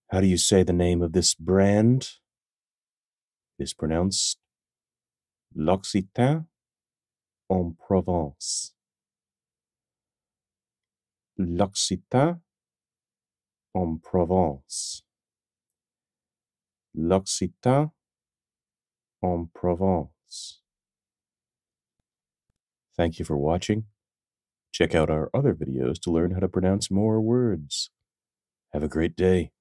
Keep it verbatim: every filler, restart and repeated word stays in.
How do you say the name of this brand? It is pronounced l'Occitane en Provence. L'Occitane en Provence. L'Occitane en Provence. Thank you for watching. Check out our other videos to learn how to pronounce more words. Have a great day.